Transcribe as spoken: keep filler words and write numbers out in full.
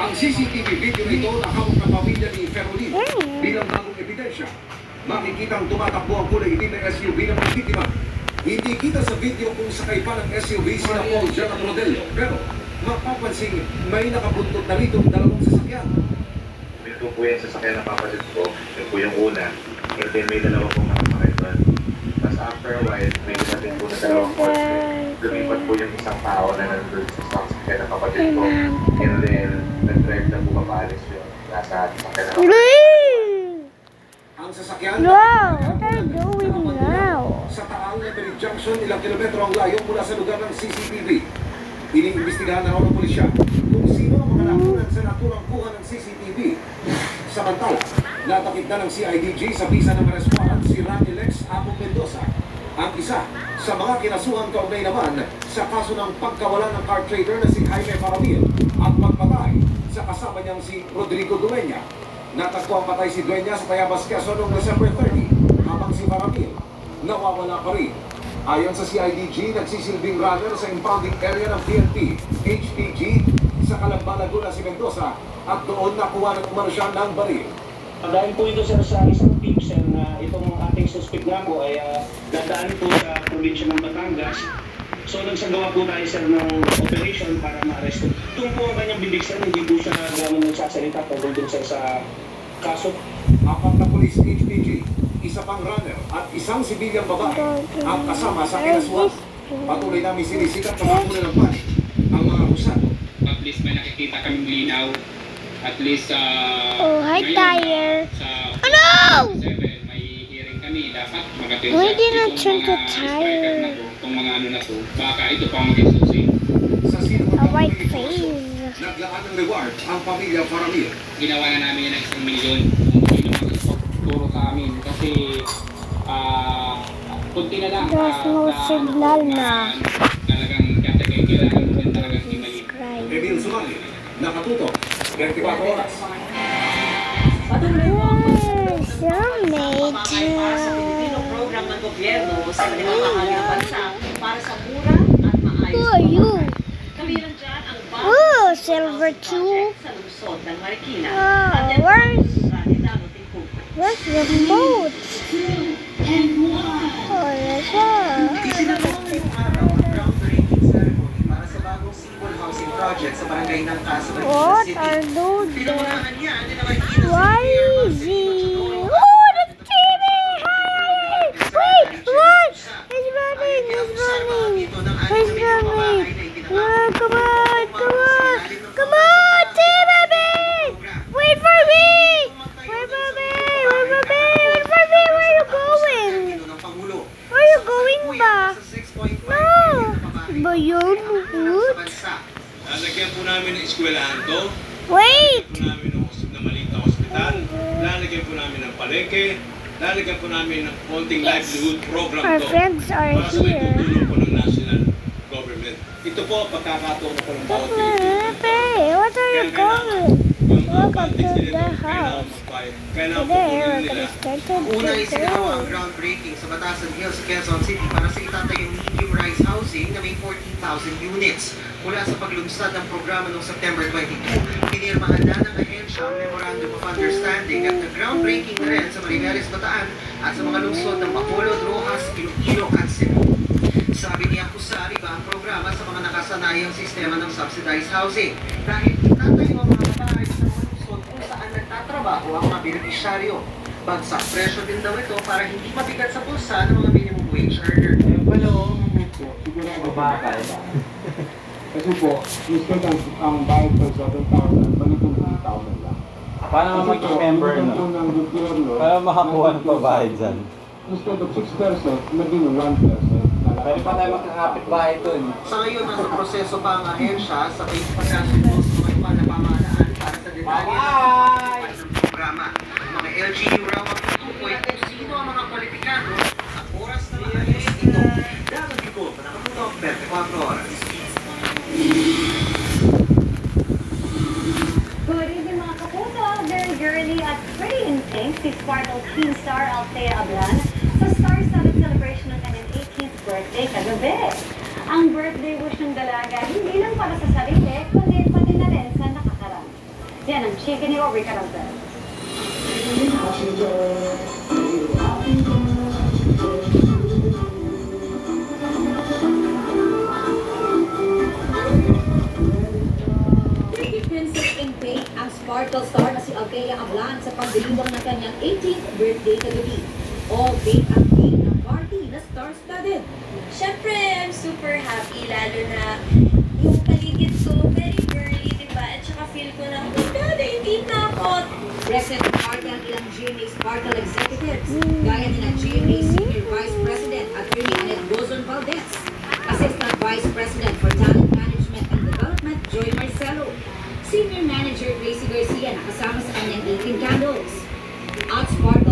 Ang C C T V video ito na hawak ng pamilya ni Ferolin bilang bagong ebidensya. Makikitang tumatakbo ang kulay itim na S U V ng biktima. Hindi kita sa video kung sakay pa ng S U V sina Paul, John at Rodelio, pero mapapansin may nakabuntot na rito dalawang sasakyan. Ito po yung sasakyan na papalit ko, yun po yung una, and then may dalawa pong nakasakay doon. Tapos after a while, may dumating po na dalawang kotse. Lumipat po yung isang tao na nandun sa sasakyan na papalit ko, and then nag-drive na po mapaalis yun. Nasa sasakyan na papalit. Ang sasakyan wow, what are you doing now? Sa Taal Levery Junction, ilang kilometro ang layo mula sa lugar ng C C T V. Iniimbestigahan na raw ng pulisya kung sino ang mga nakunan sa naturang kuha ng C C T V. Samantala, natakip na ng C I D G sa bisa ng arestwaran si Randy Lex Apong Mendoza. Ang isa sa mga kinasuhan kaugnay naman sa kaso ng pagkawalan ng car trader na si Jaime Paramil at pagpatay sa kasama niyang si Rodrigo Dueña. Natagpo ang patay si Dueña sa Tayabas, Quezon noong December thirty, habang si Paramil nawawala pa rin. Ayon sa C I D G, nagsisilbing runner sa impounding area ng P N P, H P G, sa Calamba, Laguna si Mendoza at doon nakuha ng umano siya ng baril. Dahil po ito sir sa isang tip sir na itong ating suspect nga po ay uh, dadaan po sa probinsya ng Batangas. So nagsagawa po tayo sir ng operation para ma-arresto. Doon po ang kanyang bibig sir, hindi po siya nagamang nagsasalita tungkol dun sir sa kaso. Apat na police H P G, isa pang runner at isang sibilyang babae ang kasama sa kinasuhan. Patuloy namin sinisikat na makuna ng panik ang mga akusado. At least may nakikita kaming linaw. At least uh, oh, hi tire. Sa ano? May hearing kami. Dapat magatil Why sa did I itong turn the mga tire? na to, itong mga ano na to. Baka ito pa maging susi. Sa sino A white face. naglaan ng reward ang pamilya Paramil. Ginawa na namin yan ng isang milyon. Kung yun ang turo sa amin. Kasi uh, kunti na lang. There's no signal na. Talagang kaya kailangan mo din talagang imayin. Emil Sumali, nakatuto, twenty-four oras. Patuloy po ang pagsasamit. Sa Pilipino program ng gobyerno sa mga bansa para sa mura at maayos. Who are you? Kabilang dyan ang Oh, silver two. sa lungsod ng Marikina. Oh, where's, where's the boat? Oh, that's all. Isinagawa ngayong araw ang groundbreaking ceremony para sa bagong single housing project sa barangay ng Casa Marikina What City. are those? Pinangunahan niya ang Marikina Why is he? Oh, the T V! Hi! Wait, what? He's running, he's running. He's running. Oh, come on, come on. Come on, T V! Wait for me! Wait for me! Wait for me! Wait for me! Where are you going? Where are you going ba? No! Ba yun? What? Lalagyan po namin ng eskwelahan to. Wait! Lalagyan po namin ng na maliit na hospital. Lalagyan po namin ng palengke. Lalagyan po namin ng konting livelihood program Our to. friends are Para sa may here. tutulong po ng national government. Ito po, pagkakataon ko ng bawat Pilipino. Hey, what are you going? Welcome to the house. Today, we're gonna start to Una do isinagawa ang groundbreaking sa Batasan Hills, Quezon City para sa itatayong medium-rise housing na may fourteen thousand units. Mula sa paglunsad ng programa noong September twenty-two, pinirmahan na ng ahensya ang Memorandum of Understanding at nag-groundbreaking na rin sa Maribeles, Bataan at sa mga lungsod ng Bacolod, Rojas, Iloilo at Cebu. Sabi ni Akusar, iba ang programa sa mga nakasanayang sistema ng subsidized housing dahil itatayo ang mga bahay sa mga lungsod kung saan nagtatrabaho ang mga benepisyaryo. Bagsak presyo din daw ito para hindi mabigat sa pulsa ng mga minimum wage earner. Wala o, po, siguro ang babakal. Kasi po, instead ang, ang bayad ko seven thousand, balikin three thousand lang. Paano mag-member na? Para makakuha ng pabayad dyan. Instead of six percent, naging one percent. Pwede pa tayo magkakapit bahay dun. Sa ngayon, nasa proseso pa ang ahensya sa pagkakasunod sa mga iba na pamahalaan para sa detalye ng programa. Mga L G U raw ang tutukoy kung sino ang mga kwalipikado at oras na maayos ito. Dapat ito, nakatutok, twenty-four oras. Good evening mga kapuso, very girly at pretty in sync si Sparkle Teen Star Althea Ablan sa Star Summit celebration ng kanyang eighteenth birthday kagabi. Ang birthday wish ng dalaga hindi lang para sa sarili, kundi pati na rin sa nakakarami. Chicken ni Aubrey Caralter. Ang Sparkle star na si Althea Ablan sa pagdiriwang ng kanyang eighteenth birthday kagabi. All bake ang theme ng party na star-studded. Siyempre, I'm super happy, lalo na yung paligid ko, very girly, diba? At saka feel ko na, oh my God, eighteen na ako. Present ng party ang ilang G M A Sparkle executives, gaya nila G M A Senior Vice President at Attorney Annette Gozon Valdez, Assistant Vice President for Talent Management and Development, Joy Marcelo, Senior Manager Gracie Garcia na kasama sa kanyang eighteen candles. At Sparkle